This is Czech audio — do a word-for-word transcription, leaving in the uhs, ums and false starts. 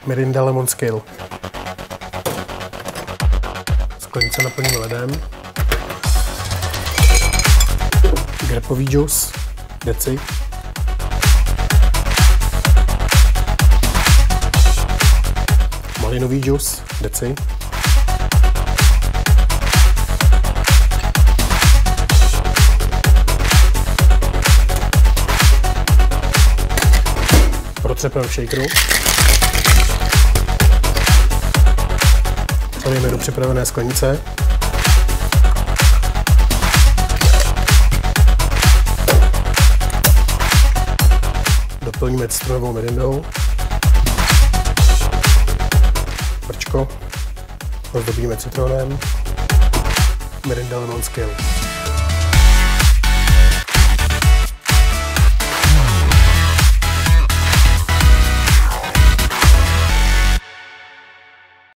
Mirinda Lemon Skill. Sklenice naplníme ledem. Grapový džus, deci. Malinový džus, deci. Protřepeme v shakeru. Zalijeme do připravené sklenice. Doplníme citronovou mirindou. Brčko. Rozdobíme citronem. Mirinda Lemon Skill.